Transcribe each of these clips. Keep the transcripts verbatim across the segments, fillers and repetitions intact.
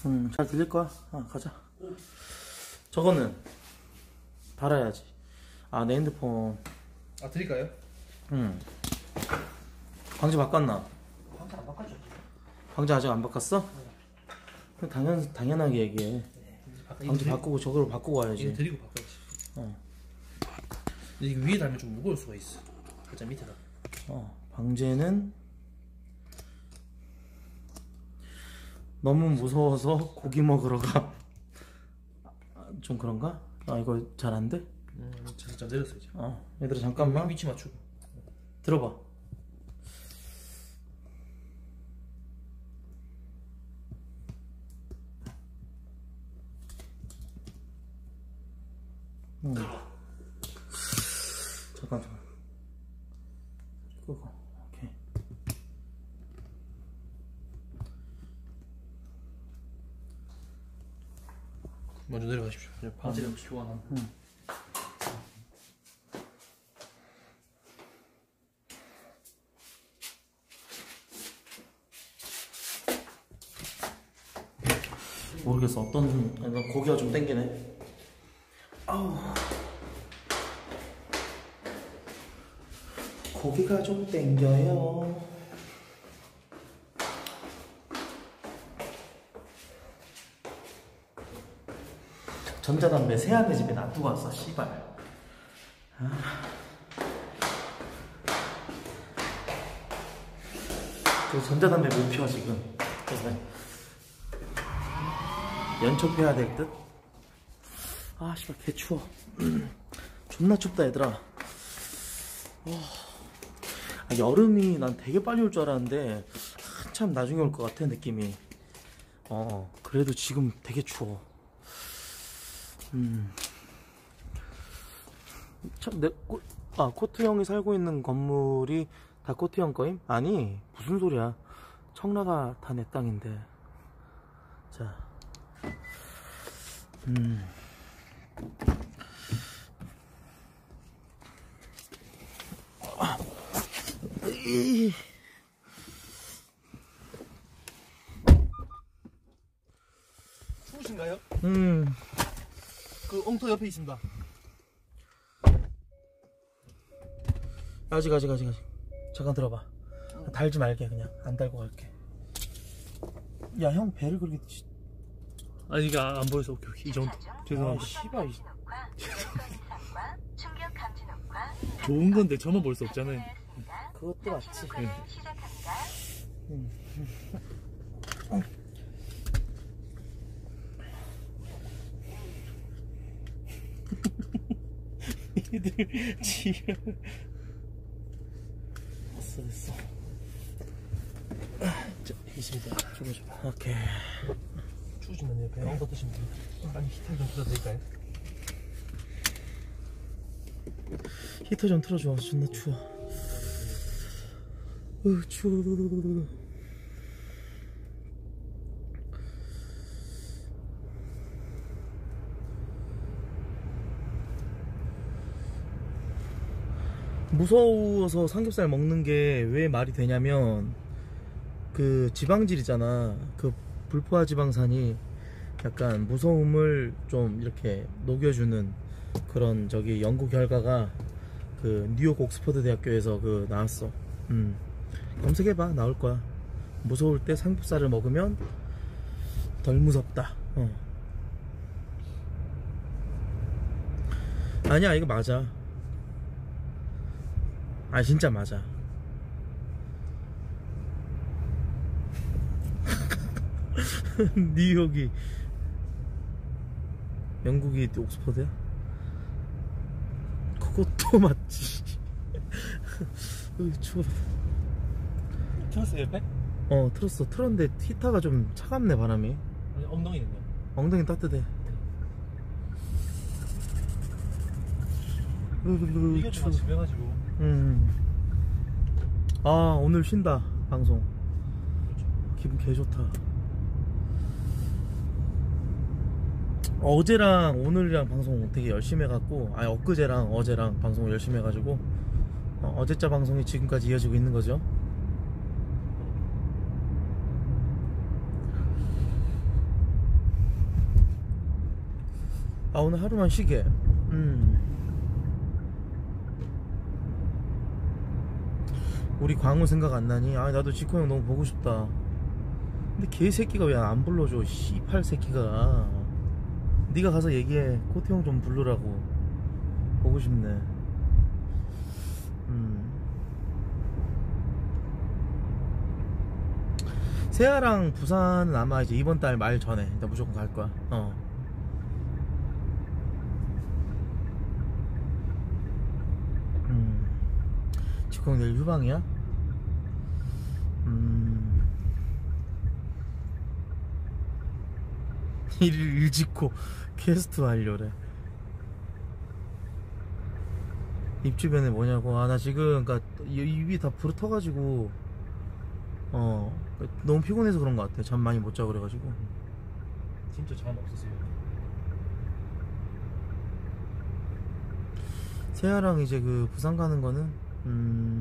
음, 잘 들릴 거야. 아, 가자. 저거는 달아야지. 아, 내 핸드폰. 아, 드릴까요? 응. 방지 바꿨나? 방지 안 바꿨죠. 방지 아직 안 바꿨어? 네. 당연, 당연하게 얘기해. 네. 방지 드리... 바꾸고 저거를 바꾸고 와야지. 이거 드리고 바꿔야지. 어. 근데 이거 위에 달면 좀 무거울 수가 있어. 살짝 밑에다. 어. 방제는 너무 무서워서 고기 먹으러 가. 좀 그런가? 아, 이거 잘 안 돼? 음, 살짝 내렸어 이제. 어. 얘들아 잠깐만. 위치 맞추고. 들어봐. 음. 잠깐 잠깐. 끄고. 오케이. 먼저 내려가십시오. 방지를 교환한. 응. 모르겠어. 어떤 고기가 좀 땡기네. 아우. 고기가 좀 땡겨요. 전자담배 새아내 집에 놔두고 왔어. 씨발. 아. 그 전자담배 못 피워 지금. 그래서 연촉해야 될 듯? 아 씨발 개 추워. 존나 춥다 얘들아. 어. 아, 여름이 난 되게 빨리 올 줄 알았는데 한참 나중에 올 것 같아 느낌이. 어 그래도 지금 되게 추워. 음. 참, 내, 코, 아, 코트 형이 살고 있는 건물이 다 코트 형 거임? 아니, 무슨 소리야. 청라가 다 내 땅인데. 자. 음. 아. 이. 추우신가요? 음. 그 엉터 옆에 있습니다. 아직 아직 아직 아직 잠깐 들어봐. 달지 말게. 그냥 안 달고 갈게. 야 형 배를 그렇게 치... 아니 이게 안 보여서. 오케이 오케이 이 정도. 죄송합니다. 아 씨발. 좋은 건데 저만 볼 수 없잖아요. 그것도 맞지. 네. 음. 얘들 지랄. 됐어 됐어. 자, 있습니다. 줘봐 줘봐. 오케이. 추우시면 그냥 엉터 드시면 됩니다. 빨리 히터 좀 틀어드릴까요? 히터 좀 틀어줘. 존나 추워. 으 추워. 무서워서 삼겹살 먹는 게 왜 말이 되냐면 그 지방질이잖아. 그 불포화 지방산이 약간 무서움을 좀 이렇게 녹여주는 그런 저기 연구 결과가 그 뉴욕 옥스퍼드 대학교에서 그 나왔어. 음. 검색해봐. 나올 거야. 무서울 때 삼겹살을 먹으면 덜 무섭다. 어. 아니야 이거 맞아. 아 진짜 맞아. 뉴욕이 영국이 옥스퍼드야? 그것도 맞지. 으 추워. 틀었어요 옆에? 어 틀었어. 틀었는데 히터가 좀 차갑네 바람이. 아니 엉덩이는요? 엉덩이 따뜻해. 이게 좀 집해가지고. 음. 아 오늘 쉰다 방송. 그렇죠. 기분 개 좋다. 어제랑 오늘이랑 방송 되게 열심히 해갖고, 아니 엊그제랑 어제랑 방송 열심히 해가지고 어, 어제자 방송이 지금까지 이어지고 있는 거죠. 아 오늘 하루만 쉬게. 음. 우리 광우 생각 안 나니? 아 나도 지코 형 너무 보고 싶다. 근데 개새끼가 왜 안 불러줘? 씨팔 새끼가. 네가 가서 얘기해. 코트 형 좀 부르라고. 보고 싶네. 음. 세아랑 부산은 아마 이제 이번 달 말 전에 나 무조건 갈 거야. 어. 음. 지코 형 내일 휴방이야? 음. 일일 일직코 퀘스트 완료래. 입 주변에 뭐냐고. 아 나 지금 그니까 입이 다 부르터가지고 어 너무 피곤해서 그런 것 같아. 잠 많이 못 자고 그래가지고. 진짜 잠 없었어요. 세아랑 이제 그 부산 가는 거는 음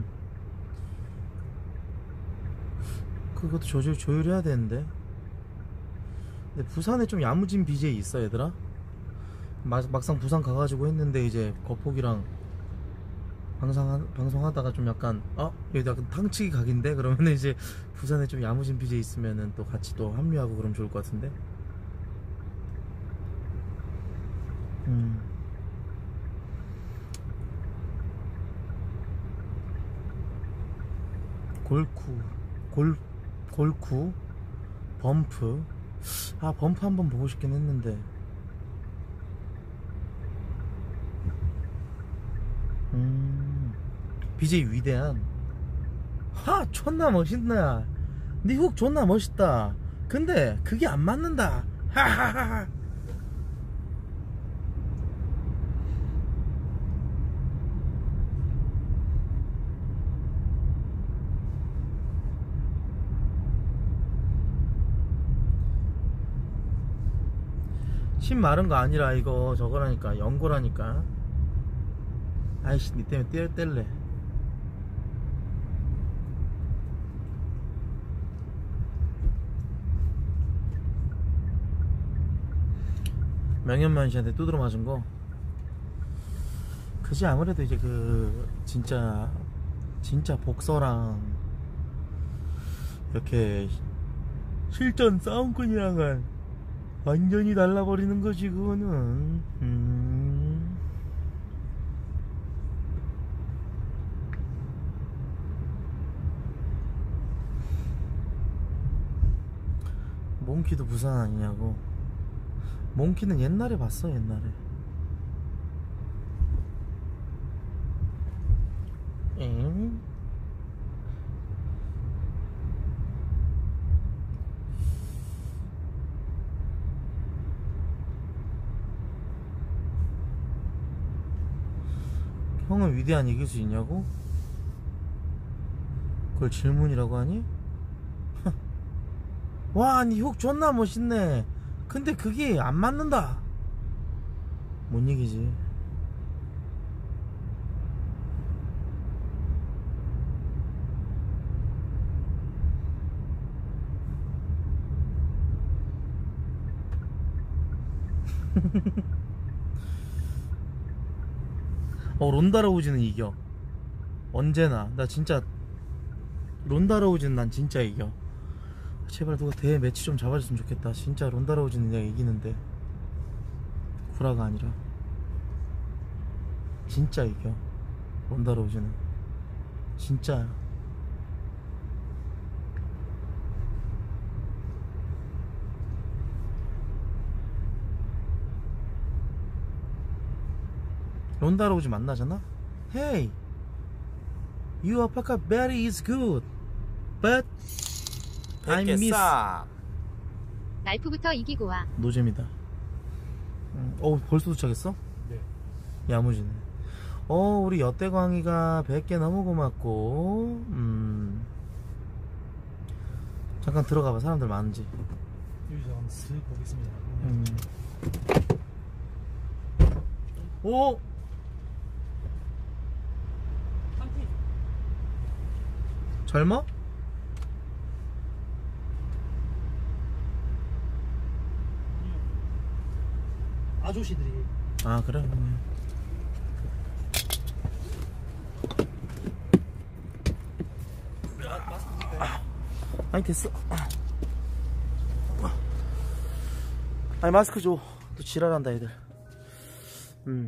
그것도 조율, 조율해야 되는데. 근데 부산에 좀 야무진 비제이 있어 얘들아. 막, 막상 부산 가가지고 했는데 이제 거폭이랑 방송, 방송하다가 좀 약간 어? 여기 약간 탕치기 각인데? 그러면 이제 부산에 좀 야무진 비제이 있으면은 또 같이 또 합류하고 그러면 좋을 것 같은데. 음. 골쿠 골 골쿠 범프. 아 범프 한번 보고 싶긴 했는데. 음 비제이 위대한. 하 존나 멋있네. 니 훅 존나 멋있다. 근데 그게 안 맞는다. 하하하하. 심 마른 거 아니라 이거 저거라니까. 연고라니까. 아이씨 니 때문에 떼, 뗄래. 명현만 씨한테 두드러 맞은 거 그지. 아무래도 이제 그 진짜 진짜 복서랑 이렇게 실전 싸움꾼이랑은 완전히 달라버리는 거지 그거는. 음. 몽키도 부산 아니냐고. 몽키는 옛날에 봤어 옛날에. 엥? 형은 위대한 이길 수 있냐고? 그걸 질문이라고 하니? 와, 니 훅 존나 멋있네. 근데 그게 안 맞는다. 뭔 얘기지? 어 론다로우즈는 이겨. 언제나. 나 진짜 론다로우즈는 난 진짜 이겨. 제발 누가 대회 매치 좀 잡아줬으면 좋겠다. 진짜 론다로우즈는 내가 이기는데. 구라가 아니라 진짜 이겨. 론다로우즈는 진짜야. 론다로우즈 만나잖아? Hey, you alpaca berry is good, but I miss. 랄프부터 이기고 와. 노잼이다. 음, 어 벌써 도착했어? 네. 야무지네. 어 우리 여대광이가 백 개 너무 고맙고. 음 잠깐 들어가봐. 사람들 많은지. 여기서 한번 슥 보겠습니다. 음. 오! 젊어? 아저씨들이. 아 그래? 아, 아니 됐어. 아니 마스크 줘. 또 지랄한다 애들. 음.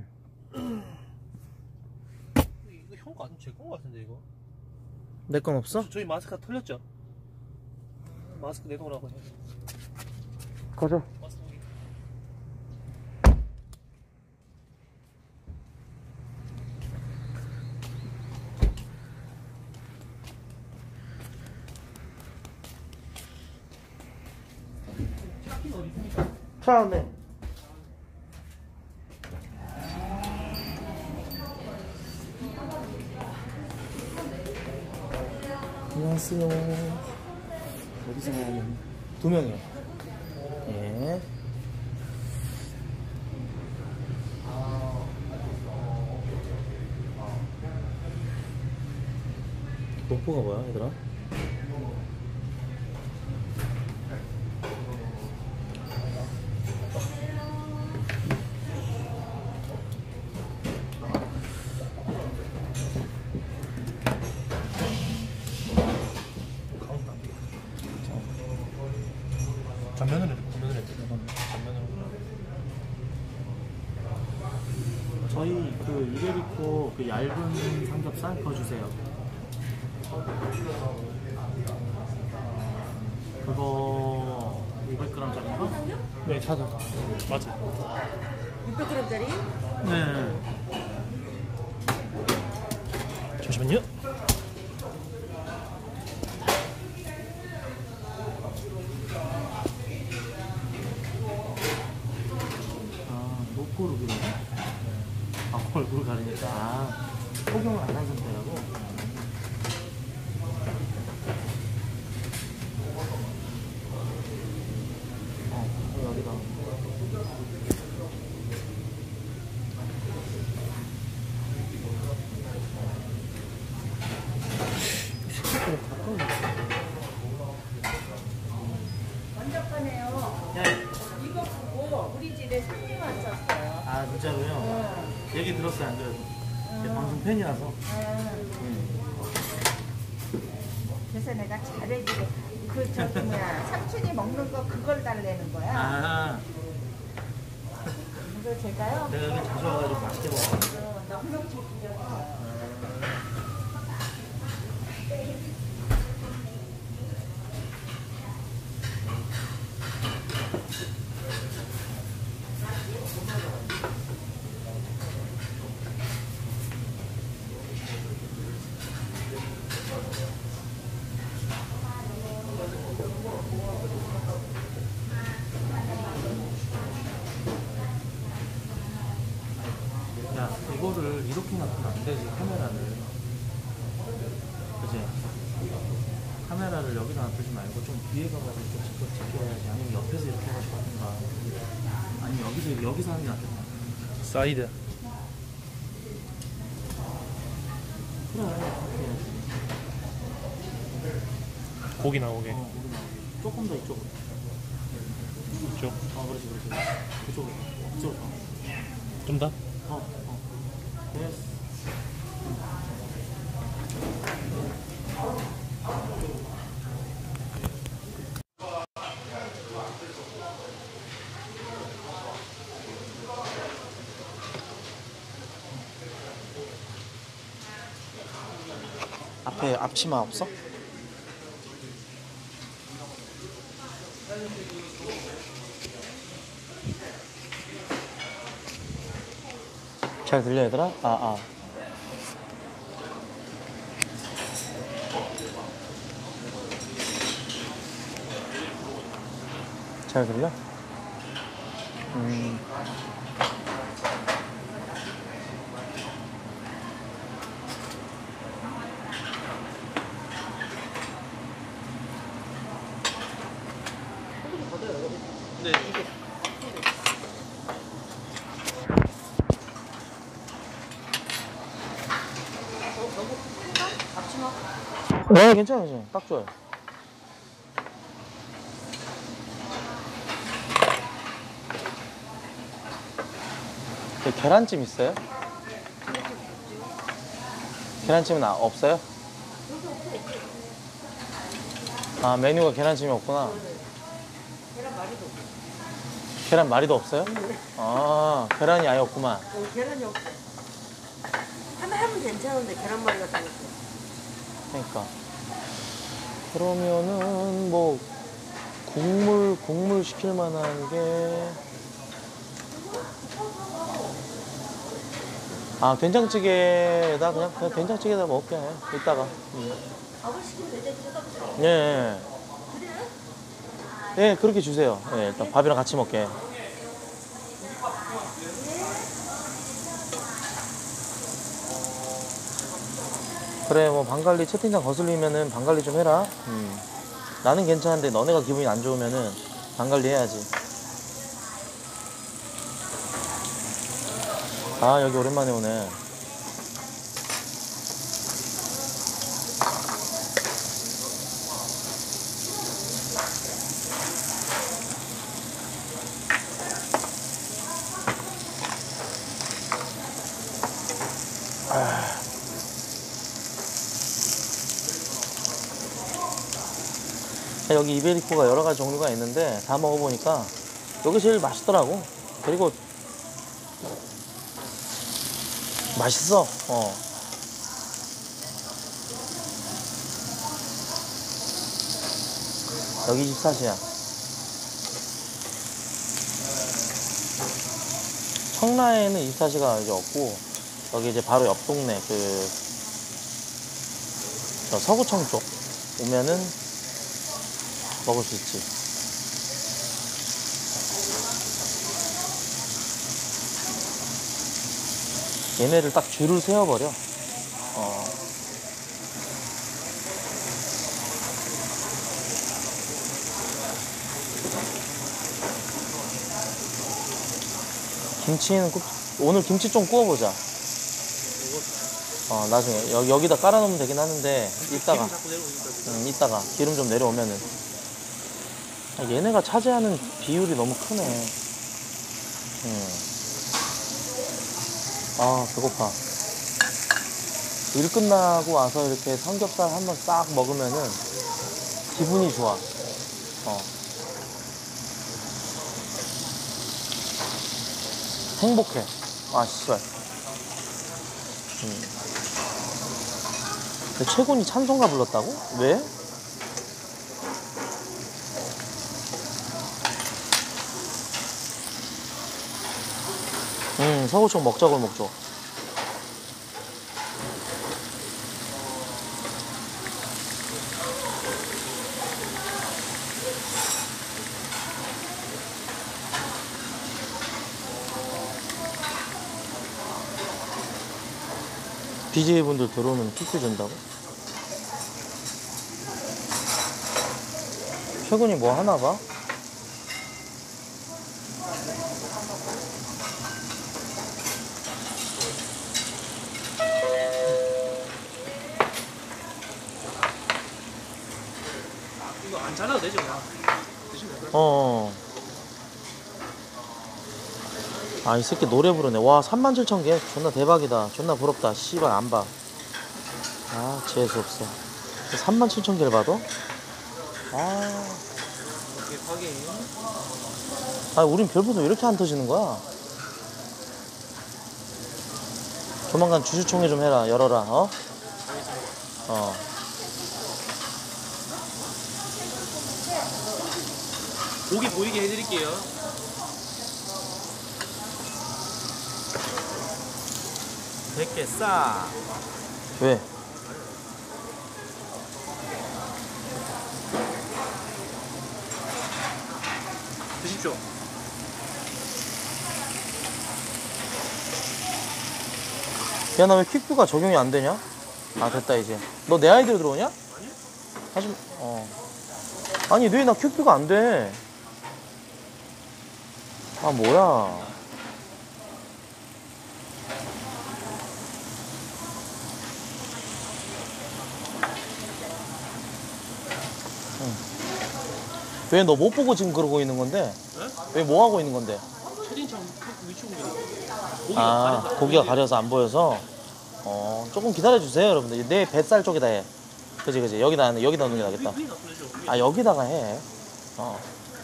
이거 형 거 아니면 제 건 같은데 이거. 내 건 없어? 저, 저희 마스크가 털렸죠? 마스크 내놓으라고 해. 가자. 마스크 여기. 차키는 어디 있습니까? 차 안에. 안녕하세요. 어디서 나오는? 두 명이요. 예. 노포가 뭐야, 얘들아? 전면으로 해, 전면으로 해. 전면으로. 저희 그 이베리코 그 얇은 삼겹살 더 주세요. 그거 오백 그램짜리인가? 네, 찾아. 맞아. 육백 그램짜리? 네. 잠시만요. 아, 노포로 그러네. 아, 얼굴 가리니까. 아, 폭용을 안 한 상태라고? 어, 여기다. 먼저 꺼내요. 네. 이거 보고 우리 집에 손님 왔었어요. 아, 진짜로요? 응. 얘기 들었어요, 안 들었어요? 제 방송 팬이라서. 응. 그래서 내가 잘해주고 그 저기 뭐야 삼촌이 먹는 거 그걸 달래는 거야. 아, 그래서 제가요. 내가 여기 자주 와가지고 맛있게 먹어. 어, 넉넉히 드렸어요. 야, 이거를 이렇게 놔두면 안 되지, 카메라를. 그치? 카메라를 여기다 놔두지 말고 좀 뒤에 가가지고 좀 직접 찍혀야지. 아니면 옆에서 이렇게 해가지고 하든가. 아니면 여기서, 여기서 하는 게 낫겠다. 사이드. 그래, 그렇게 해야지. 고기 나오게. 어, 우리 나오게. 조금 더 이쪽으로. 이쪽. 어, 그렇지, 그렇지. 그쪽으로. 그쪽으로. 좀 더? 어, 어. 됐어. 앞에 앞치마 없어? 잘 들려 얘들아? 아, 아. 잘 들려? 음. 네. 네, 괜찮아, 괜찮아. 딱 좋아요. 그 계란찜 있어요? 계란찜은 아, 없어요? 아, 메뉴가 계란찜이 없구나. 계란 말이도 없어요? 아, 계란이 아예 없구만. 어, 계란이 없어. 하나 하면 괜찮은데 계란말이가 다 있어. 그러니까. 그러면은 뭐 국물 국물 시킬 만한 게 아, 된장찌개에다 그냥 그냥 된장찌개에다 먹게 이따가. 음. 예. 예. 예, 그렇게 주세요. 예, 일단 밥이랑 같이 먹게. 그래, 뭐 방갈리 채팅창 거슬리면은 방갈리 좀 해라. 음. 나는 괜찮은데 너네가 기분이 안 좋으면은 방갈리 해야지. 아, 여기 오랜만에 오네. 아. 여기 이베리코가 여러 가지 종류가 있는데 다 먹어보니까 여기 제일 맛있더라고. 그리고 맛있어. 어. 여기 이십사 시야. 청라에는 이십사 시가 이제 없고 여기 이제 바로 옆 동네 그 저 서구청 쪽 오면은 먹을 수 있지. 얘네를 딱 줄을 세워버려. 어. 김치는 꼭, 오늘 김치 좀 구워보자. 어, 나중에 여, 여기다 깔아놓으면 되긴 하는데 이따가 응, 이따가 기름 좀 내려오면은 아, 얘네가 차지하는 비율이 너무 크네. 응. 아, 배고파. 일 끝나고 와서 이렇게 삼겹살 한번 싹 먹으면은 기분이 좋아. 어. 행복해. 아, 씨발. 음. 근데 최군이 찬송가 불렀다고? 왜? 음, 서구청 먹자고 먹죠. 비제이 분들 들어오면 큐큐 준다고? 최근이 뭐 하나 봐? 이거 안 잘라도 되죠, 그냥. 드시면 될까요? 어. 아, 이 새끼 노래 부르네. 와, 삼만 칠천 개? 존나 대박이다. 존나 부럽다. 씨발, 안 봐. 아, 재수없어. 삼만 칠천 개를 봐도? 아. 이게 확인. 아, 우린 별풍선 왜 이렇게 안 터지는 거야? 조만간 주주총회 좀 해라. 열어라, 어? 어. 고기 보이게 해드릴게요. 백 개 싸. 왜? 드십시오. 야, 나 왜 퀵뷰가 적용이 안 되냐? 아, 됐다, 이제. 너 내 아이디로 들어오냐? 아니? 하지, 어. 아니, 왜 나 퀵뷰가 안 돼? 아, 뭐야. 왜 너 못 보고 지금 그러고 있는 건데? 네? 왜 뭐 하고 있는 건데? 첫인처럼 위치고 고기가 아, 가려서 고기가 가려서 안 보여서. 어, 조금 기다려주세요, 여러분들. 내 뱃살 쪽에다 해. 그지, 그지. 여기다, 하는- 여기다 넣는 게 낫겠다. 위에 놔둬야죠. 위에. 아, 여기다가 해. 어.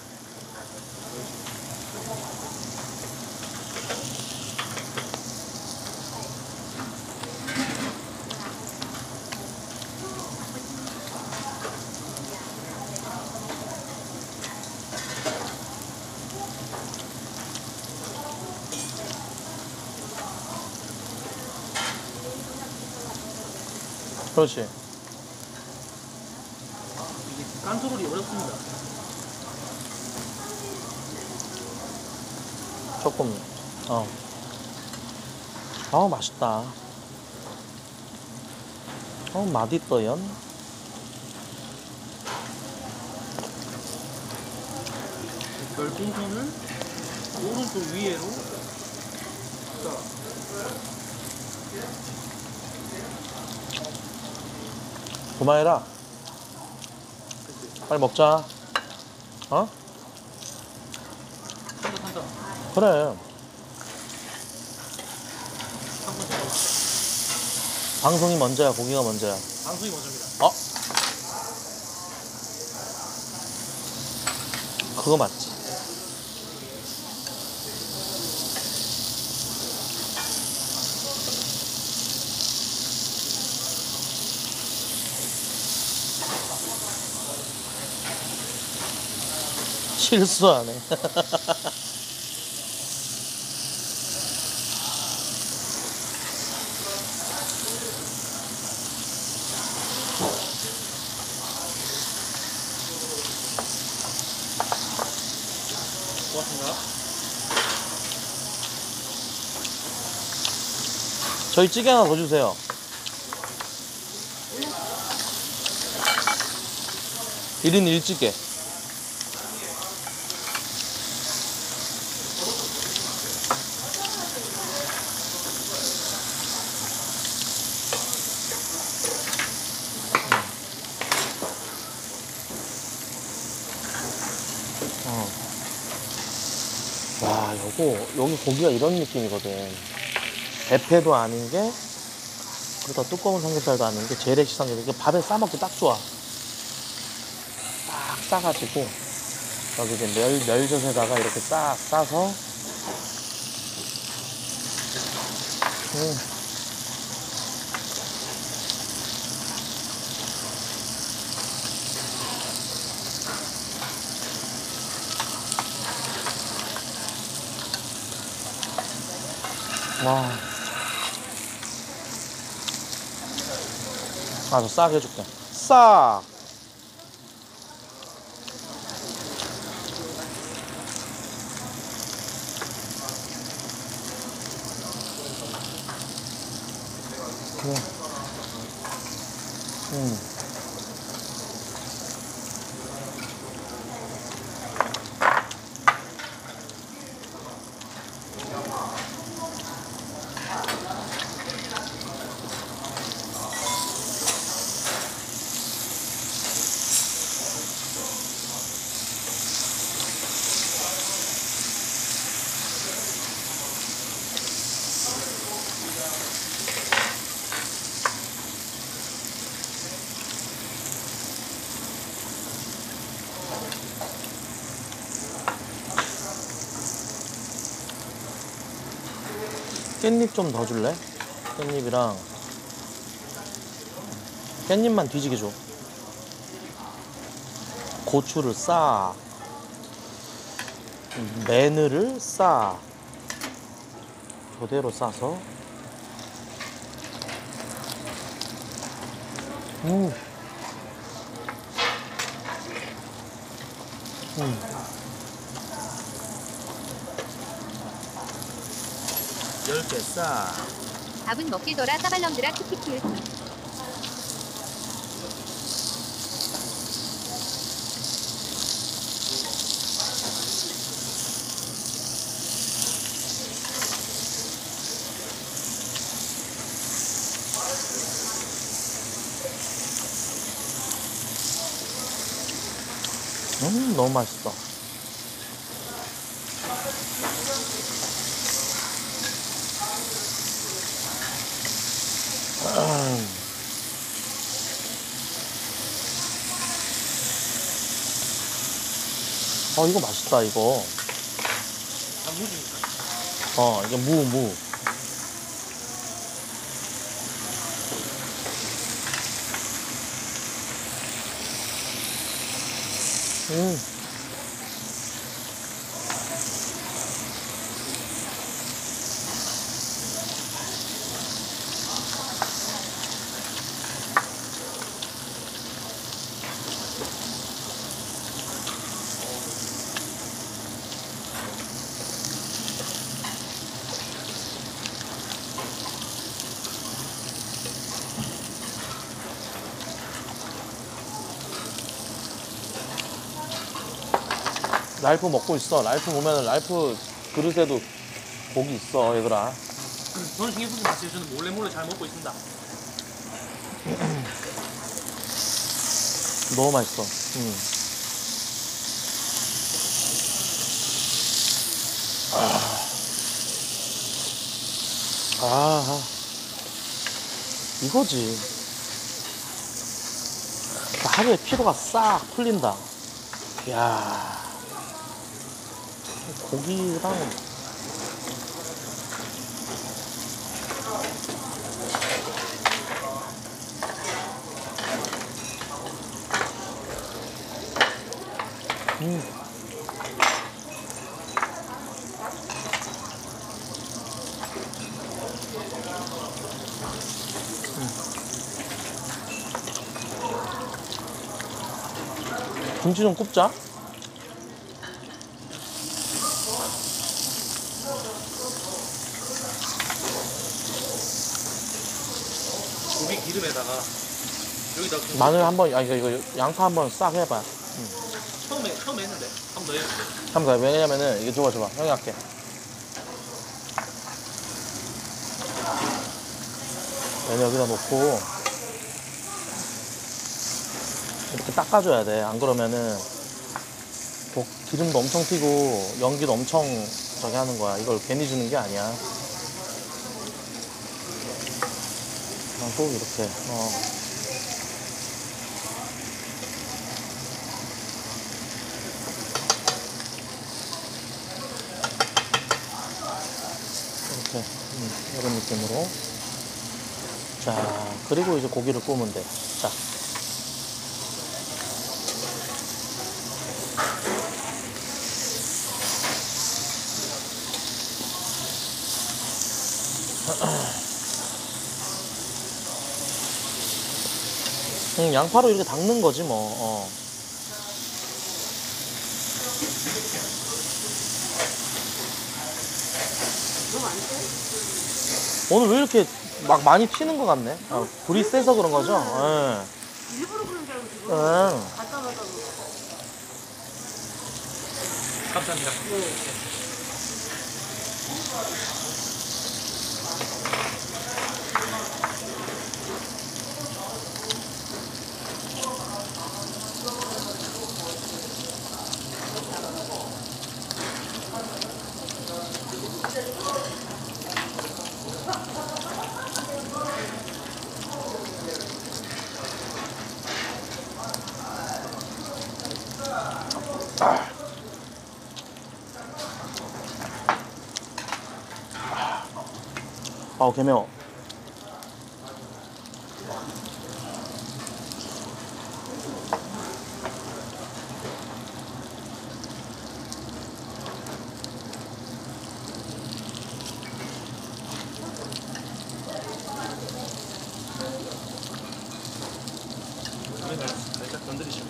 그렇지. 이게 깐토롤이 어렵습니다. 조금, 어. 아, 맛있다. 어, 맛있어요. 별풍선을 오른쪽 위에로 자, 그만해라. 빨리 먹자. 어? 한다 한다. 그래. 한번 더. 방송이 먼저야, 고기가 먼저야. 방송이 먼저입니다. 어? 그거 맞지? 실수하네. 고맙습니다. 저희 찌개 하나 더 주세요. 일 인 일 찌개. 어. 와, 요거, 여기 고기가 이런 느낌이거든. 대패도 아닌 게, 그러다 두꺼운 삼겹살도 아닌 게, 재래식 삼겹살. 이게 밥에 싸먹기 딱 좋아. 딱 싸가지고, 여기 이제 멸, 멸젓에다가 이렇게 싹 싸서, 음. 와. 아, 저 싹 해줄게. 싹! 그래. 음. 깻잎 좀 더 줄래? 깻잎이랑 깻잎만 뒤지게 줘. 고추를 싹, 마늘을 싹 그대로 싸서. 음. 음. 열 개 싹. 밥은 먹기더라 싸발놈들아 키키키. 음, 너무 맛있어. 아, 이거 맛있다, 이거. 아, 무지니까. 어, 이게 무, 무. 음. 랄프 먹고 있어. 랄프 보면은 랄프 그릇에도 고기 있어, 얘들아. 저는 신경 쓰지 마세요. 저는 몰래 몰래 잘 먹고 있습니다. 너무 맛있어. 음. 아, 아, 이거지. 하루에 피로가 싹 풀린다. 이야, 고기랑 음. 김치 좀 굽자. 고기 기름에다가 여기다 그 마늘 한번, 아, 이거, 이거 양파 한번 싹 해봐. 처음에 처음에 했는데 한 번 더 해야 돼. 한번 더. 왜냐면은, 이게 줘봐, 줘봐. 형이 할게. 얘는 여기다 놓고, 이렇게 닦아줘야 돼. 안 그러면은, 뭐 기름도 엄청 튀고, 연기도 엄청 저기 하는 거야. 이걸 괜히 주는 게 아니야. 하고, 이렇게, 어. 이렇게, 음, 이런 느낌으로. 자, 그리고 이제 고기를 구우면 돼. 자. 응, 양파로 이렇게 닦는 거지 뭐. 어. 너무 안 돼? 오늘 왜 이렇게 막 많이 튀는 것 같네? 아, 불이 세서 그런 거죠? 예. 일부러 그런 줄 알고 지금 응. 갖다 놨다고. 감사합니다. 아우, 개매워. 그러니까 살짝 건드리시면.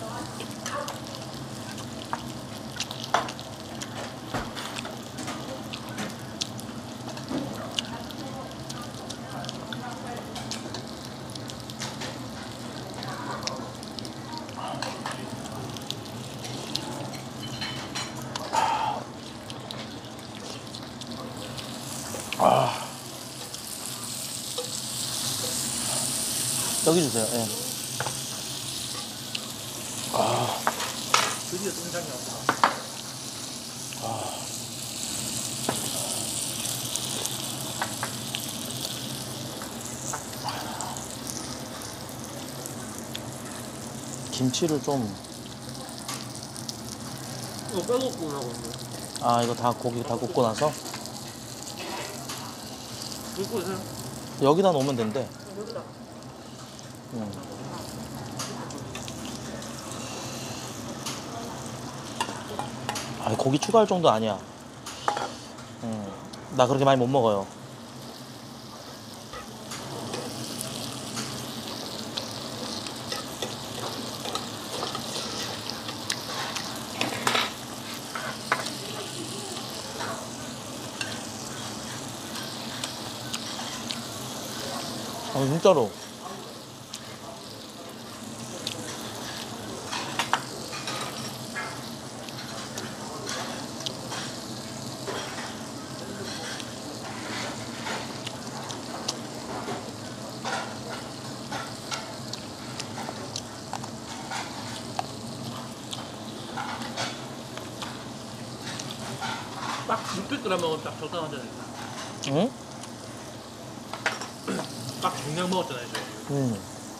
아. 여기 주세요. 예. 아. 드디어 등장이 왔다. 김치를 좀 이거 빼놓고 나고 아 이거 다 고기 다 굽고 나서 굽고 있어요? 여기다 놓으면 된대. 여기다. 응. 아 고기 추가할 정도 아니야. 응. 나 그렇게 많이 못 먹어요. 아 진짜로. 딱 육백 그램 먹으면 딱 적당하잖아요. 응? 딱 중량 먹었잖아요 저희. 응.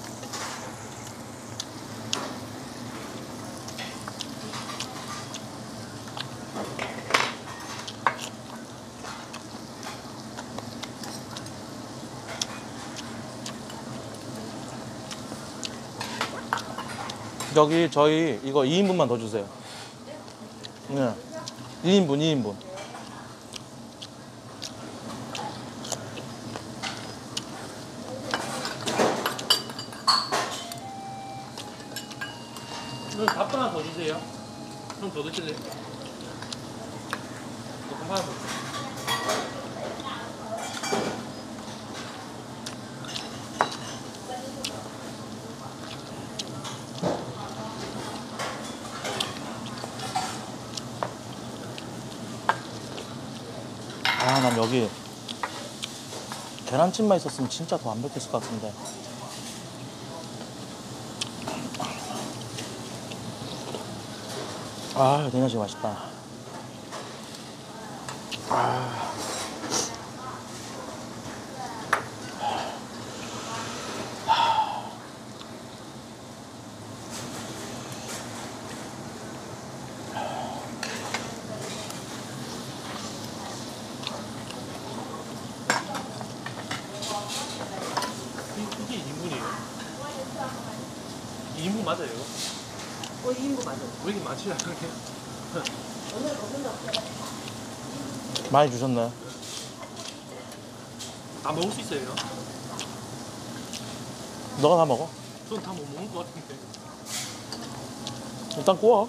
여기 저희 이거 이 인분만 더 주세요. 네. 이 인분, 이 인분. 그럼 밥 하나 더 주세요. 좀 더 드실래요? 밥 하나 더 주세요. 아, 난 여기 계란찜만 있었으면 진짜 더 완벽했을 것 같은데. 아, 내나지 맛있다. 아. 이게 이 인분이에요? 이 인분 맞아요? 이거? 어, 이 인분 맞아. 왜 이렇게 많지 않게? 많이 주셨네. 다 먹을 수 있어요? 너가 다 먹어. 전 다 못 먹을 것 같은데. 일단 구워.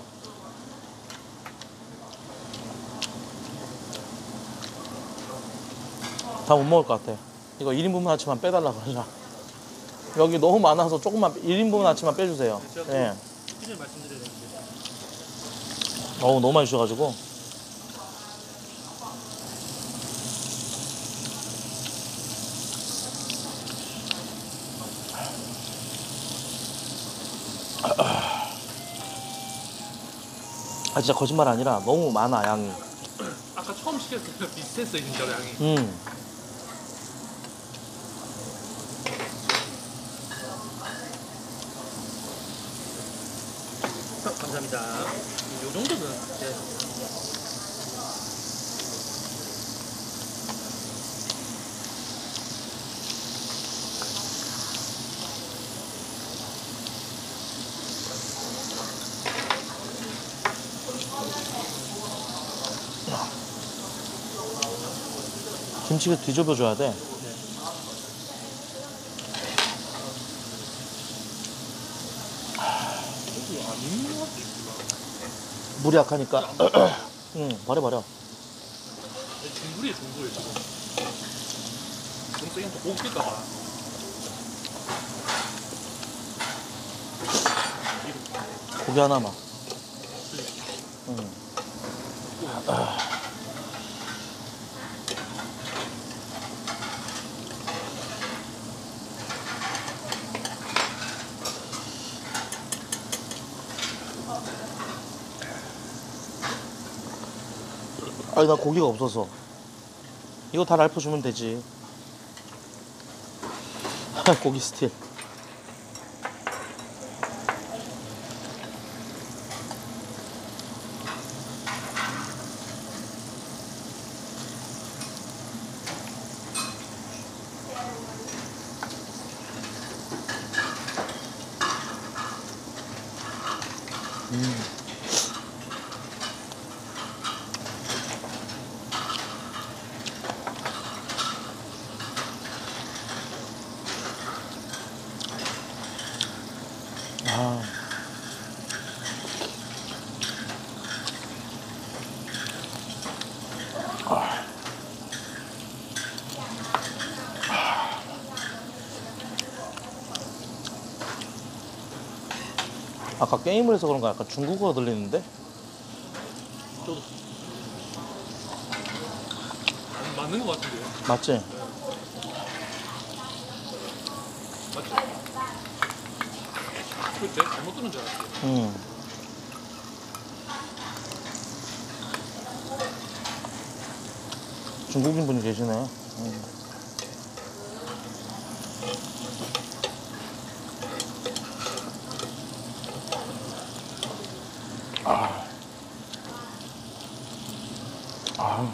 다 못 먹을 것 같아. 이거 일 인분만 아치만 빼달라 그러자. 여기 너무 많아서 조금만 일 인분 아치만 빼주세요. 예. 그냥 말씀드려야 되는데. 어우 너무 많이 주셔가지고. 아 진짜 거짓말 아니라 너무 많아 양이. 아까 처음 시켰을 때 비슷했어요 진짜 양이. 음. 감사합니다. 이 정도는 네. 김치를 뒤집어줘야 돼. 물이 약하니까. 응, 버려 버려. 중불이에요 중불 지금. 너무 세게 또 고기 낄까봐. 고기 하나만. 응. 아니 나 고기가 없어서. 이거 다 랄프 주면 되지. 고기 스틸. 아까 게임을 해서 그런가 약간 중국어가 들리는데? 저도 맞는 것 같은데요. 맞지? 맞죠? 그 제가 잘못 들은 줄 알았어요. 응. 중국인 분이 계시네. 응. 아. 아.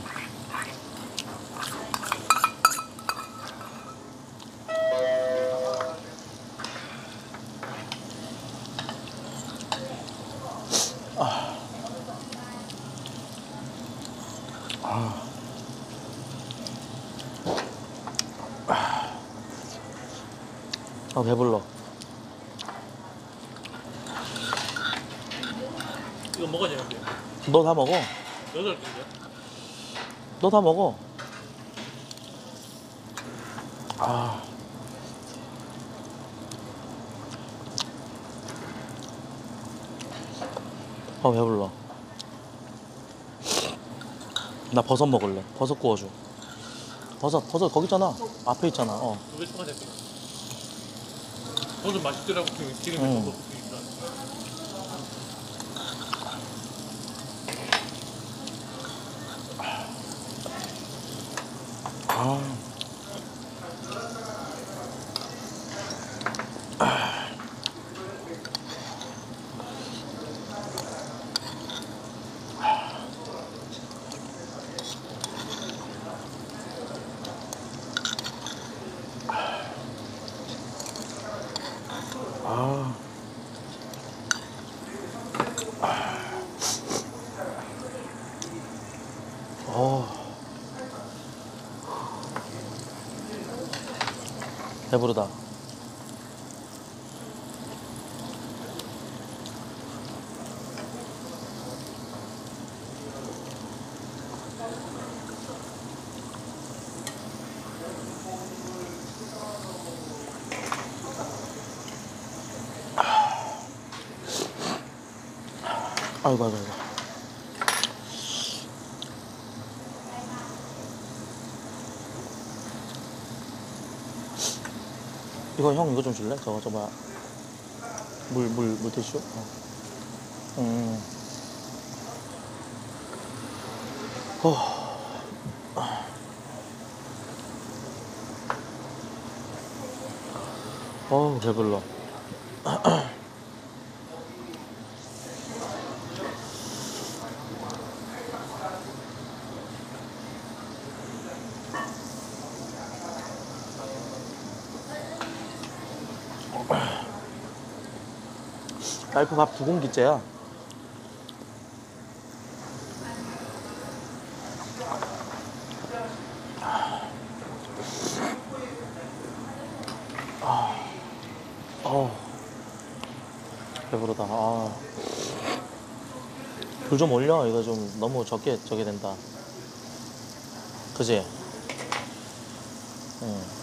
아, 배불러. 이거 뭐가 되는데요? 너 다 먹어. 여덟 개인데요? 너 다 먹어. 아. 아, 배불러. 나 버섯 먹을래. 버섯 구워줘. 버섯, 버섯 거기 있잖아. 앞에 있잖아. 어. 두개 추가됐어요. 저도 맛있더라고. 지금 지금 응. 먹고 있으니까. 아. 아. 어. 배부르다. 아이고, 아이고, 아이고. 이거 형 이거 좀 줄래? 저거 저 뭐야? 물 물 물티슈? 어. 음. 어. 어우 배불러. 와이프 밥 두 공기째야. 아, 어, 배부르다. 아, 불 좀 올려. 이거 좀 너무 적게 저게 된다. 그지? 응.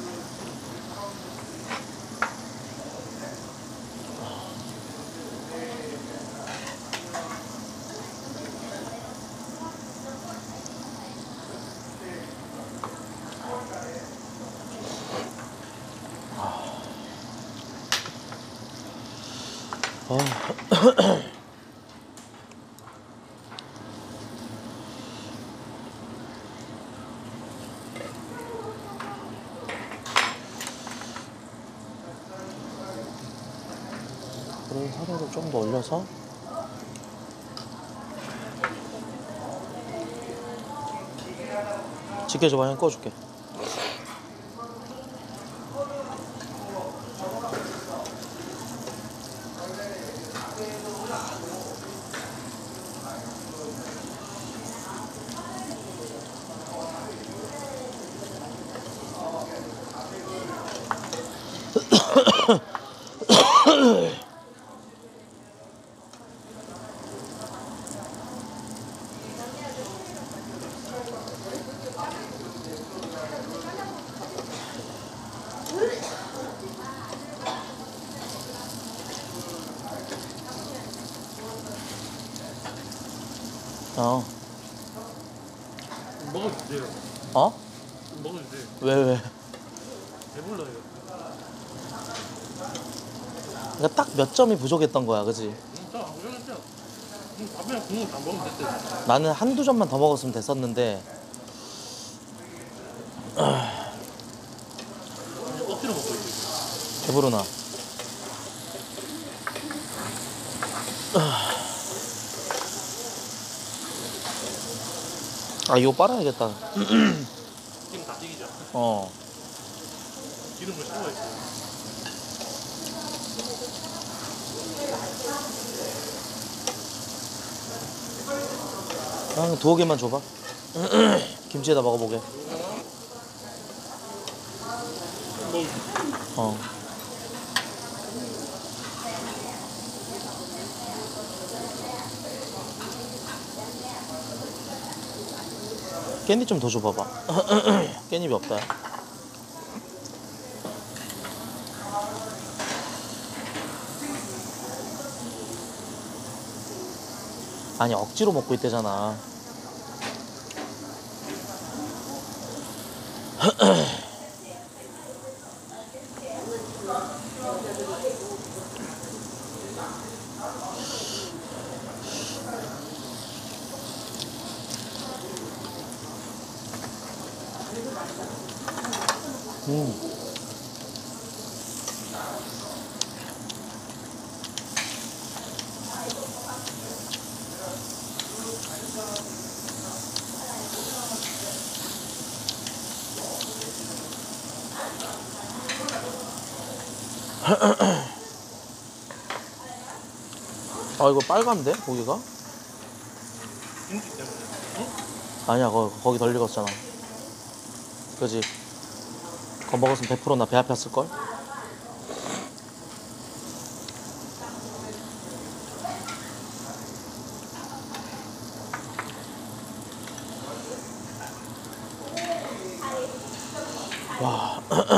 어. 그리고 사료를 좀 더 올려서 지켜줘봐. 형 꺼줄게. 어. 먹어주세요. 어? 먹어주세요. 왜 왜? 배불러요. 그러니까 딱 몇 점이 부족했던 거야, 그지? 진짜 안 그러겠죠? 밥이랑 국물 다 먹으면 됐대. 나는 한두 점만 더 먹었으면 됐었는데. 억지로 먹고 있지. 배부르나? 아, 이거 빨아야겠다. 지금 다 튀기죠. 어. 기름을 씹어 있어요. 아, 두어 개만 줘봐. 김치에다 먹어보게. 어. 깻잎 좀 더 줘봐봐. 깻잎이 없다. 아니, 억지로 먹고 있대잖아. 음. 아, 이거 빨간데 고기가? 김치 때문에. 응? 아니야, 거, 거기 덜 익었잖아. 그지? 그거 먹었으면 백 퍼센트 나 배 아팠을걸? 와.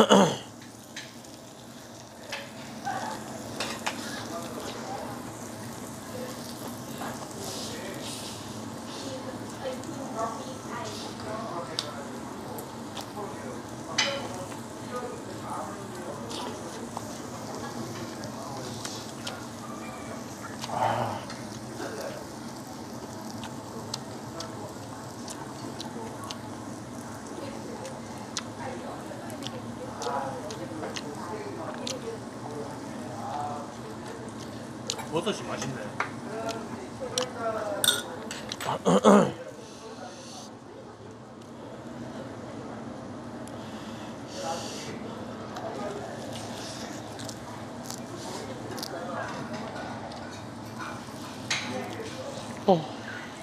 버섯이 맛있네. 어.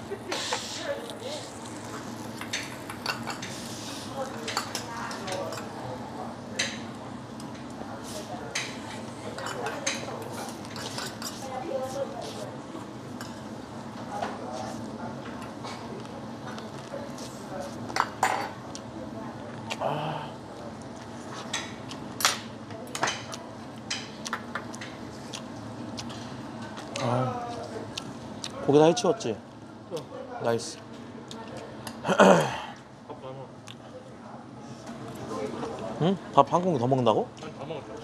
아, 고기 다 해치웠지? 어. 나이스. 밥 많아. 응? 밥 한 공기 더 먹는다고? 아니 다 먹었죠.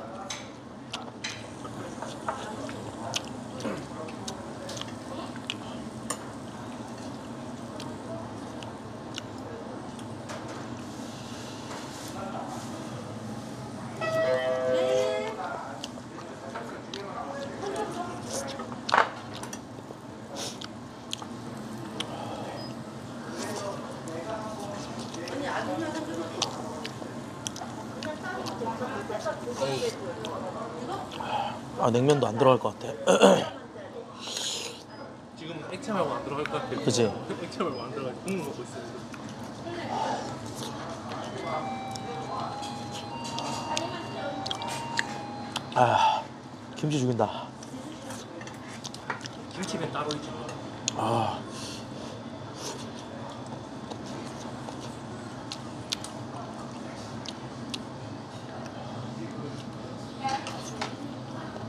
아, 냉면도 안 들어갈 것 같아. 지금 액체 말고 안 들어갈 것 같아요. 그치? 액체 말고 안 들어가지. 국물 먹고 있어요. 아, 김치 죽인다. 김치는 따로 있죠. 아.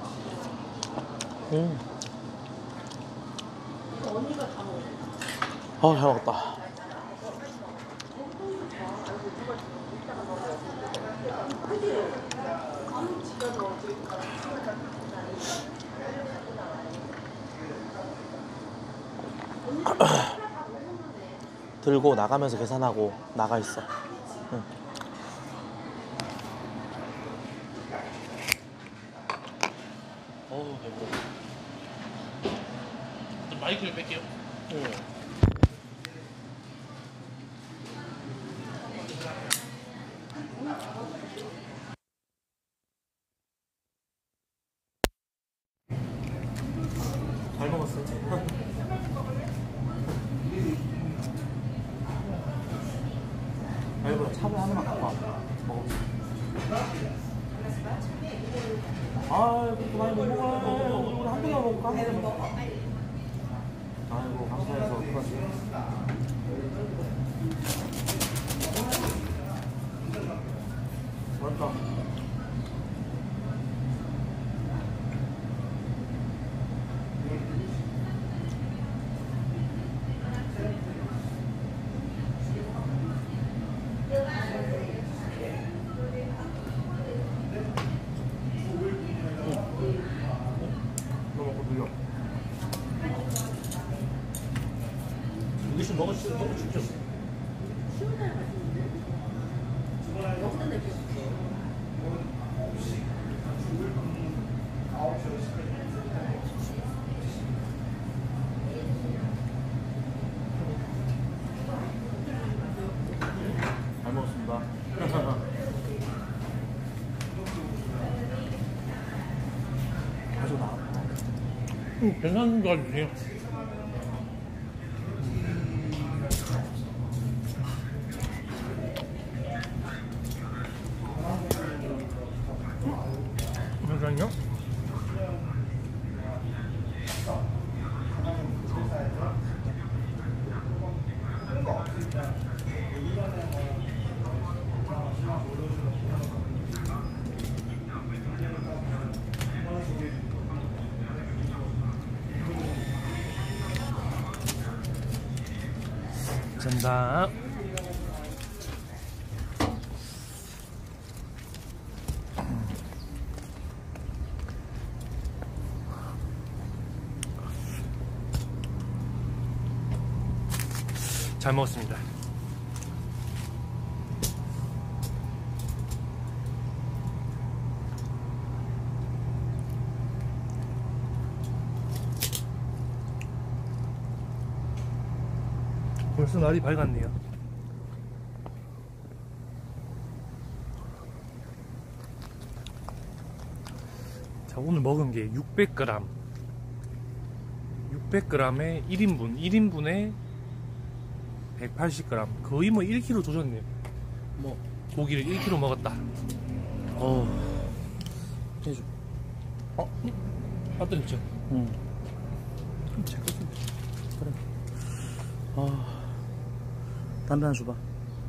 음. 아, 잘 먹었다. 들고 나가면서 계산하고 나가 있어. 응. 어우, 배고파. 마이크를 뺄게요. 응. 잘 먹었어. 아이고, 차를 하나만 갖고 와. 먹어보자. 아, 그렇게 많이 못 먹어. 우리 한 개만 먹을까? 아이고, 감사해서 어떡하지? 맛있다. 이거 먹고 돌려. 이게 좀 먹을 수 먹고 싶죠? 잘 먹었습니다. 아주 나왔다. 응, 괜찮은 거 주세요. 잠시만요. 감사합니다. 잘 먹었습니다. 벌써 날이 밝았네요. 자, 오늘 먹은 게 육백 그램. 육백 그램에 일 인분, 일 인분에 백팔십 그램. 거의 뭐 일 킬로그램 조졌네요. 뭐, 고기를 일 킬로그램 먹었다. 어, 해줘. 어? 배터리 있죠? 응. 그럼 제 것인데. 그래. 아, 담배 하나 줘봐.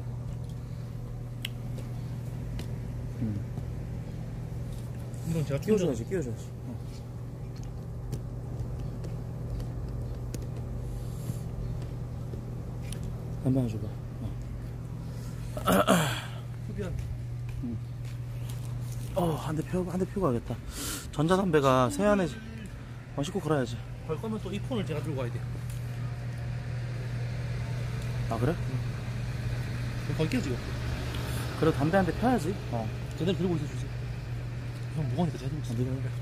응. 이건 제가 끼워줘야지, 끼워줘야지. 어. 담배 하나 줘봐. 어. 흡연. 어, 한 대 펴고, 한 대 펴고 가야겠다. 전자담배가 세안에, 어, 씻고 걸어야지. 걸 거면 또 이 폰을 제가 들고 가야 돼요. 아, 그래? 걸게요, 지금. 그래도 담배 한 대 펴야지. 어. 제대로 들고 있어 주세요. 형 무거우니까 제가 들고 있어. 네가 그래.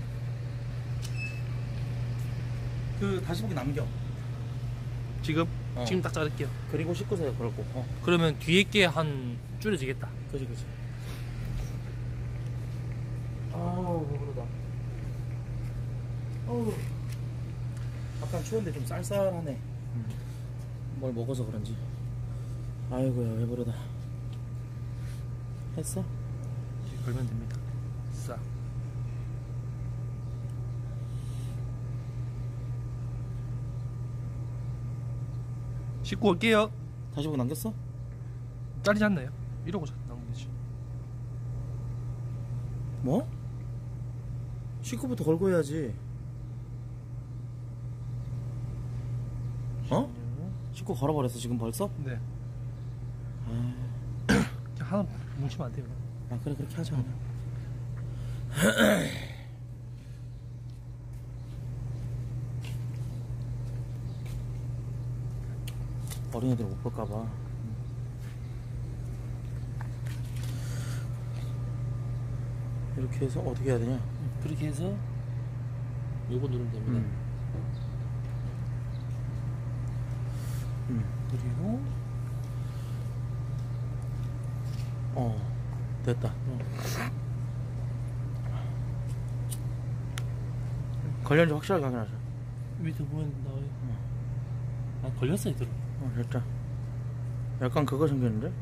그, 다시 보기 남겨. 지금? 어. 지금 딱 자를게요. 그리고 씻고서 걸고. 어. 그러면 뒤에 게 한 줄여지겠다. 그지, 그지. 아우, 배부르다. 어우. 약간 추운데 좀 쌀쌀하네. 음. 뭘 먹어서 그런지. 아이고야, 배부르다. 했어? 이렇게 걸면 됩니다. 싹. 씻고 올게요. 다시 보기 남겼어? 잘리지 않나요? 이러고 남기지. 뭐? 씻고부터 걸고 해야지. 어? 씻고 씻고 걸어버렸어 지금 벌써? 네. 아, 하나 뭉치면 안 돼요. 아 그래 그렇게 하자 그냥. 어린이들 못 볼까봐. 이렇게 해서 어떻게 해야 되냐? 그렇게 해서 요거 누르면 됩니다. 음. 음. 그리고 어 됐다. 걸렸는지 확실하게 확인하자. 밑에 보면 나와요. 아 걸렸어요 들어. 어 됐다. 약간 그거 생겼는데?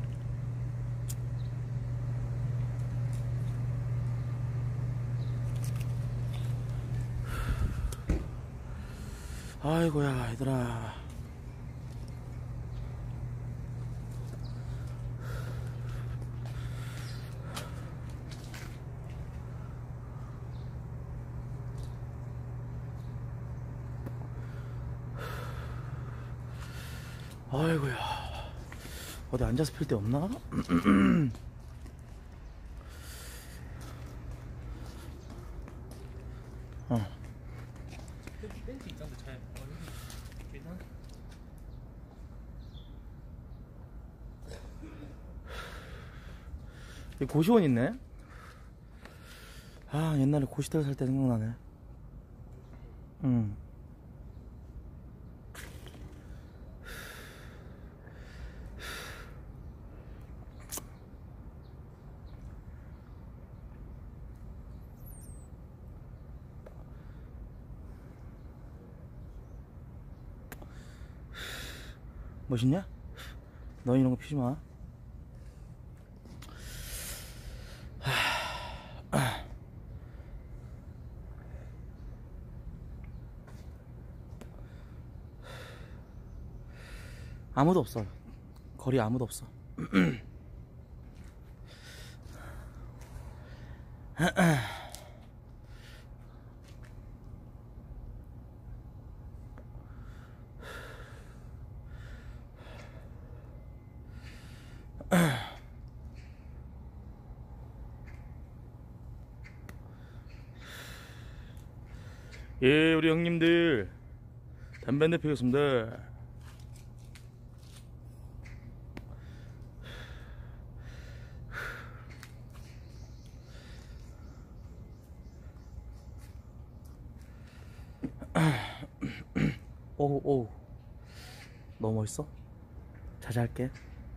아이고야 얘들아. 아이고야 어디 앉아서 필 데 없나? 어. 벤트 있던데 차에. 괜찮아? 여기 고시원 있네. 아 옛날에 고시텔 살 때 생각나네. 응. 멋있냐? 너 이런 거 피지 마. 아무도 없어. 거리 아무도 없어. 예, 우리 형님들 담배 한 대 피겠습니다. 오우 오우 너무 멋있어. 자제할게.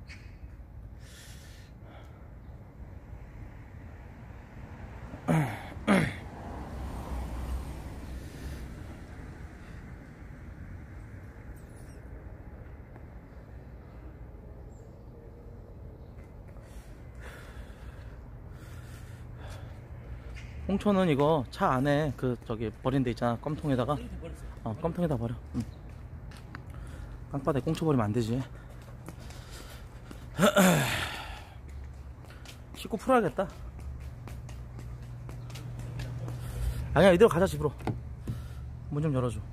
홍초는 이거 차 안에 그 저기 버린 데 있잖아. 껌통에다가 어 껌통에다 버려. 응. 땅바닥에 꽁초 버리면 안 되지. 씻고 풀어야겠다. 아니야 이대로 가자 집으로. 문 좀 열어줘.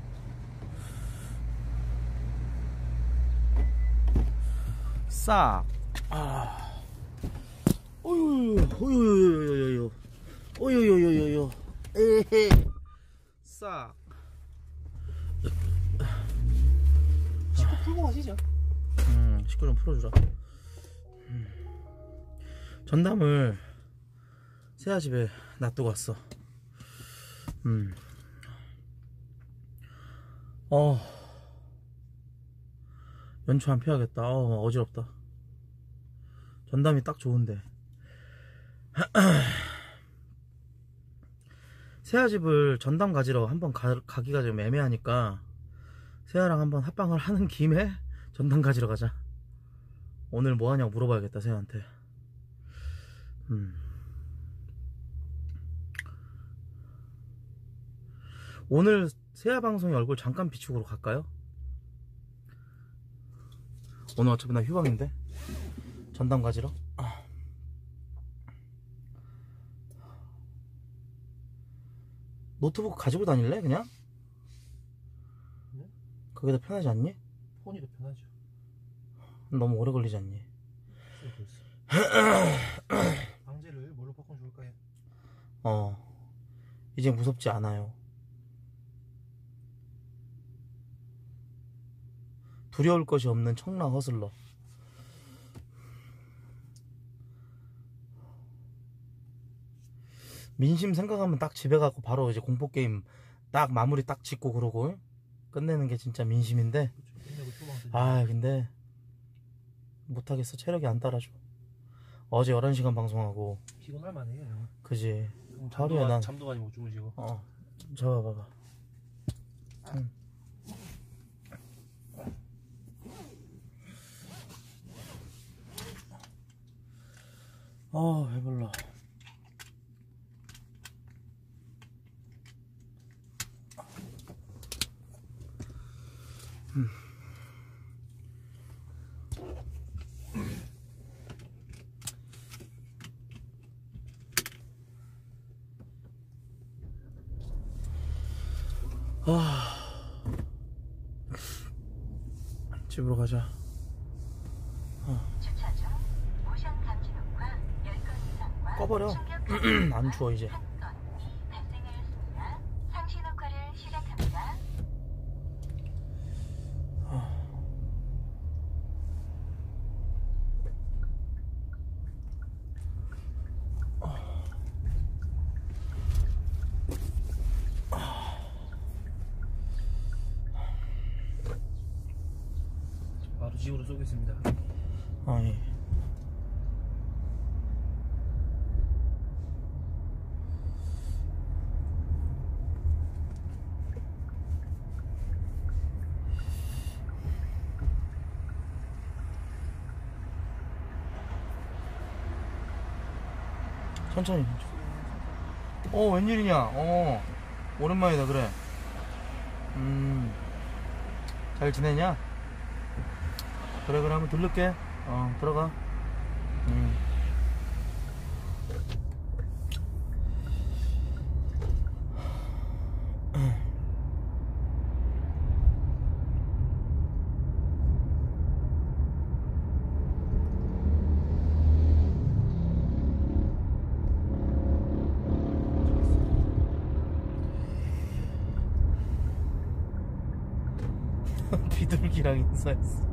싹. 아. 어유 어유 어유 어유 어유 어유 에헤. 싹. 씻고 풀고 가시죠. 음, 씻고 좀 풀어주라. 음. 전담을 세아집에 놔두고 왔어. 음. 어. 연초 안 펴야겠다. 어, 어지럽다. 전담이 딱 좋은데. 세아집을 전담 가지러 한번 가, 가기가 좀 애매하니까 세아랑 한번 합방을 하는 김에 전담 가지러 가자. 오늘 뭐 하냐고 물어봐야겠다 세아한테. 음. 오늘 세아 방송의 얼굴 잠깐 비추고 갈까요? 오늘 어차피 나 휴방인데 전담 가지러. 아. 노트북 가지고 다닐래 그냥? 그게 더 편하지 않니? 폰이 더 편하죠. 너무 오래 걸리지 않니? 방제를 뭘로 바꾸면 좋을까요? 어, 이제 무섭지 않아요. 두려울 것이 없는 청라 허슬러. 민심 생각하면 딱 집에 가고 바로 이제 공포게임 딱 마무리 딱 짓고 그러고 끝내는 게 진짜 민심인데. 아 근데 못하겠어. 체력이 안 따라줘. 어제 열한 시간 방송하고 피곤할 만해요. 그지. 잠도, 하루에 난 잠도 많이 못 주무시고. 어 저 봐봐. 응. 아 배불러. 음. 아 집으로 가자. 꺼버려. 안 추워 이제. 바로 집으로 쏘겠습니다. 아니 천천히. 어 웬일이냐. 어 오랜만이다. 그래. 음 잘 지내냐? 그래 그래 한번 들를게. 어 들어가. 음. 비둘기랑 인사했어.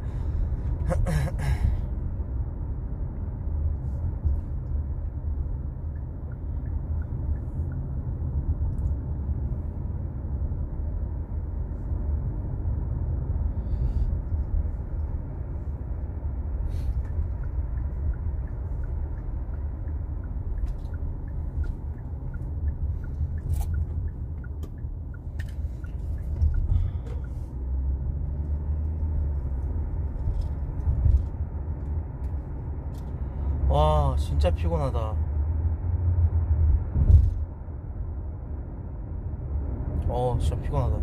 와 진짜 피곤하다. 어 진짜 피곤하다.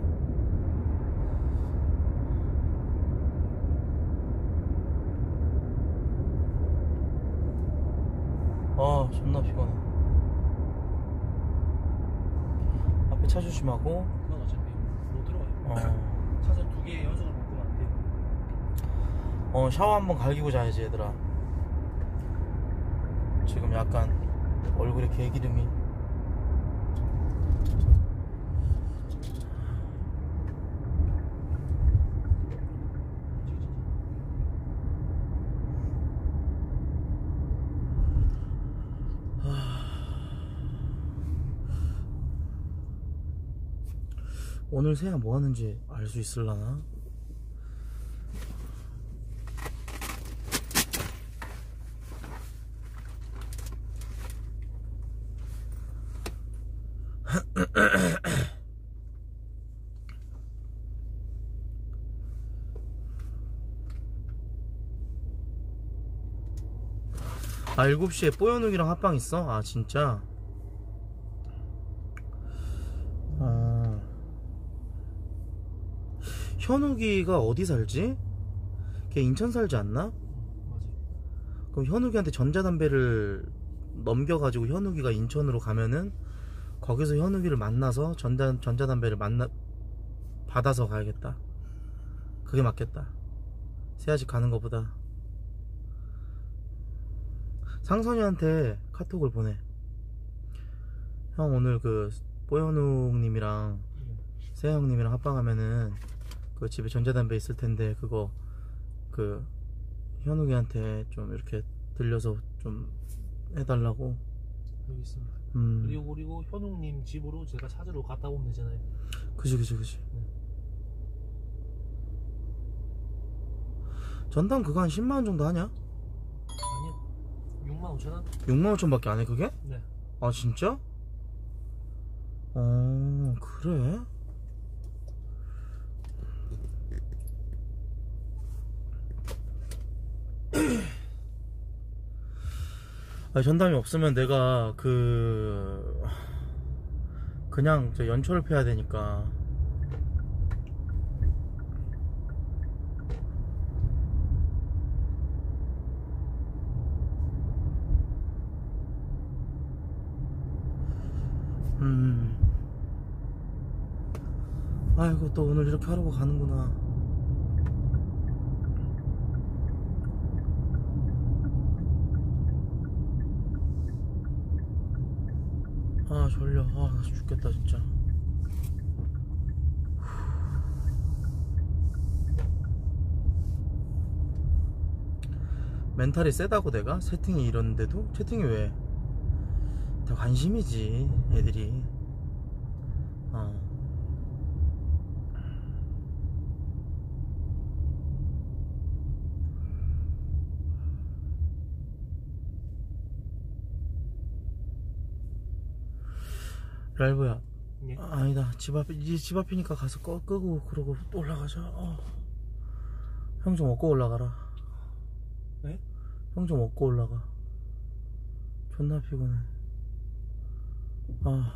아 존나 피곤해. 앞에 차 조심하고. 그건 어차피 못 들어가요. 어, 차선 두 개 연속으로 바꾸면 안 돼요. 어 샤워 한번 갈기고 자야지 얘들아. 지금 약간 얼굴에 개기름이. 오늘 새야 뭐 하는지 알 수 있을라나? 아 일곱 시에 뽀연욱이랑 합방 있어? 아 진짜? 아 현욱이가 어디 살지? 걔 인천 살지 않나? 맞아요. 그럼 현욱이한테 전자담배를 넘겨가지고 현욱이가 인천으로 가면은 거기서 현욱이를 만나서 전자, 전자담배를 만나 받아서 가야겠다. 그게 맞겠다. 새아집 가는 것보다. 상선이한테 카톡을 보내. 형 오늘 그 뽀연욱님이랑 세형님이랑 합방하면은 그 집에 전자담배 있을 텐데 그거 그 현욱이한테 좀 이렇게 들려서 좀 해달라고. 여기 있습니다. 음. 그리고 그리고 현웅님 집으로 제가 찾으러 갔다 오면 되잖아요. 그지 그지 그지. 전담 그거 한 십만 원 정도 하냐? 아니요. 육만 오천 원? 육만 오천 밖에 안 해 그게? 네. 아 진짜? 어 그래? 아, 전담이 없으면 내가 그 그냥 저 연초를 펴야 되니까. 음. 아이고 또 오늘 이렇게 하루가 가는구나. 아 졸려. 아 나 죽겠다 진짜. 멘탈이 세다고 내가? 채팅이 이러는데도? 채팅이 왜? 다 관심이지 애들이. 어. 랄브야. 예. 아, 아니다. 집 앞, 이제 집 앞이니까 가서 꺼, 끄고 그러고 또 올라가자. 어. 형 좀 얻고 올라가라. 네? 형 좀 얻고 올라가. 존나 피곤해. 아.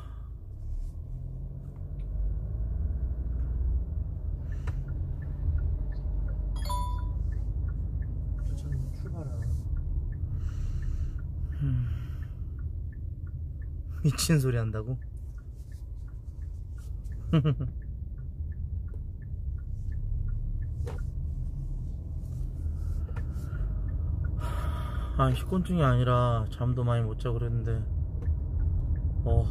저는 출발하는. 음. 미친 소리 한다고? 아, 식곤증이 아니라 잠도 많이 못 자고 그랬는데. 어.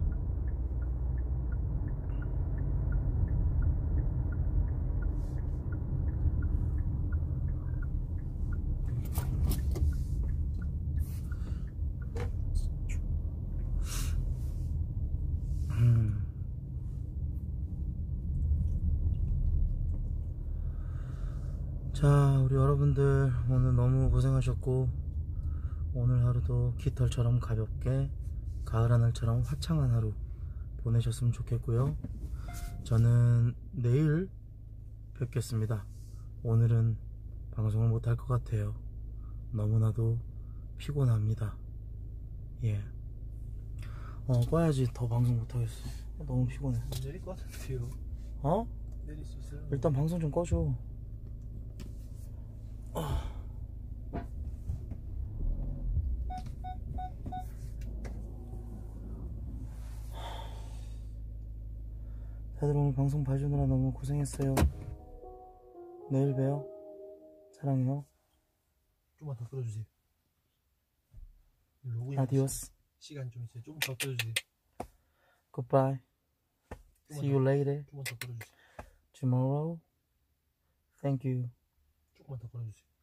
음. 자, 우리 여러분들 오늘 너무 고생하셨고, 오늘 하루도 깃털처럼 가볍게 가을 하늘처럼 화창한 하루 보내셨으면 좋겠고요. 저는 내일 뵙겠습니다. 오늘은 방송을 못할 것 같아요. 너무나도 피곤합니다. 예. 어 꺼야지. 더 방송 못하겠어. 너무 피곤해. 내릴 것 같은데요. 어? 내릴 수 있어요. 일단 방송 좀 꺼줘. 다들 오늘 방송 봐주느라 너무 고생했어요. 내일 봬요. 사랑해요. 좀만 더 끌어주세요. 로그인 아디오스. 시간 좀 있어요. 조금 더 끌어주세요. Goodbye. See you later. 조금만 더 끌어주세요. Tomorrow. Thank you. 조금만 더 끌어주세요.